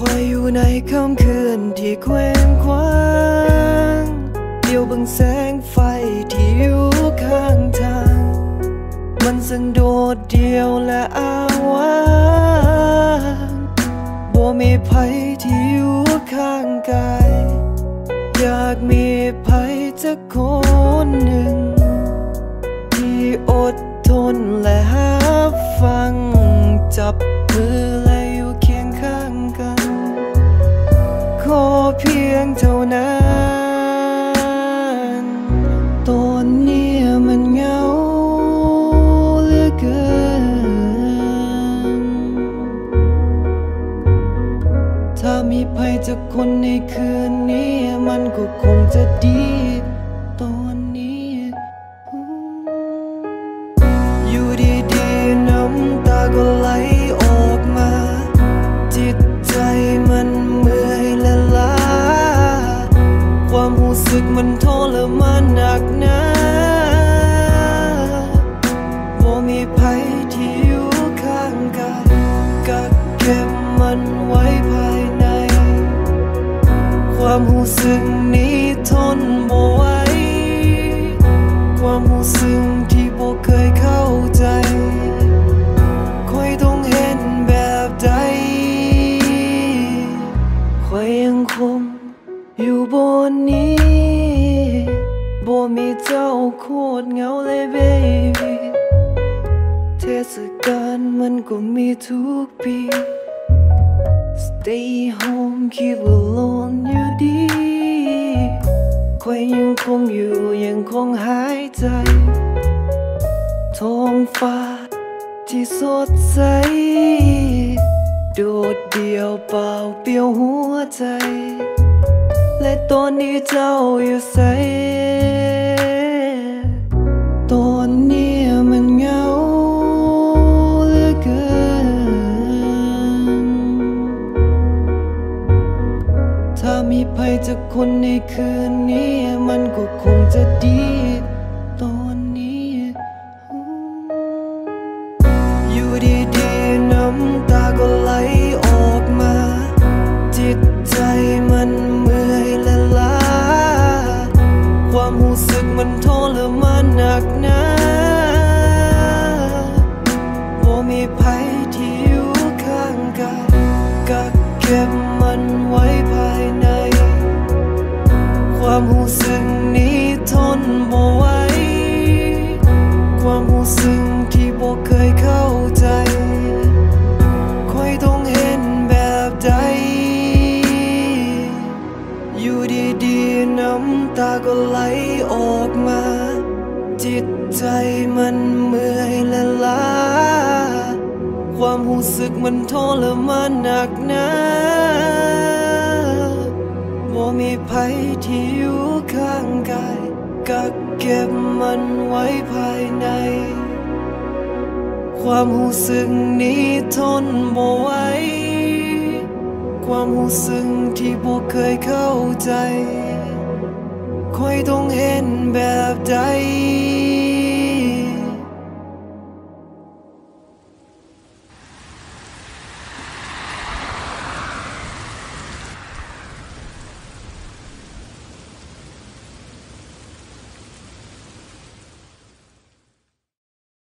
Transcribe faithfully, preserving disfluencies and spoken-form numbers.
อยอยู่ในค่ำคืนที่เคว้งคว้างเดียวบังแสงไฟที่อยู่ข้างทางมันสังโดดเดี่ยวและอ้างว้างบ่มีภัยที่อยู่ข้างกายอยากมีภัยสักคนหนึ่งที่อดทนและหาฟังจับมือและอยู่เคียงข้างกันขอเพียงเท่านั้นตอนนี้มันเหงาเหลือเกินถ้ามีภัยจากคนในคืนนี้มันก็คงจะดีตอนนี้อยู่ดีๆน้ำตาก็ไหลออกมาจิตใจมันเมื่อยและล้าความรู้สึกมันทรมานหนักหนาบ่มีภัยที่อยู่ข้างกายกักเก็บมันไว้ภายในความรู้สึกนี้ทนบ่ไหวความรู้สึกที่บ่เคยเข้าใจค่อยต้องเห็นแบบใดค่อยยังคงอยู่บนนี้บ่มีเจ้าโคตรเหงาเลย baby เทศกาลมันก็มีทุกปี Stay home keep alone อยู่ดีค่อยยังคงอยู่ยังคงหายใจท้องฟ้าที่สดใสโดดเดี่ยวเปล่าเปลี่ยวหัวใจและตอนนี้เจ้าอยู่ไสตอนนี้มันเหงาเหลือเกินถ้ามีภัยจากคนในคืนนี้มันก็คงจะดีตอนนี้อยู่ดีๆน้ำตาก็ไหลออกมาจิตใจมันเมื่อยและล้าความรู้สึกมันทรมานหนักหนาบ่มีภัยที่อยู่ข้างกายกักเก็บมันไว้ภายในความรู้สึกนี้ทนบ่ไหวความรู้สึกที่บ่เคยเข้าใจค่อยต้องเห็นแบบใดอยู่ดีๆน้ำตาก็ไหลออกมาจิตใจมันเมื่อยและล้าความรู้สึกมันทรมานหนักหนาบ่มีภัยที่อยู่ข้างกายกักเก็บมันไว้ภายในความรู้สึกนี้ทนบ่ไหวความรู้สึกที่บ่เคยเข้าใจค่อยต้องเห็นแบบใด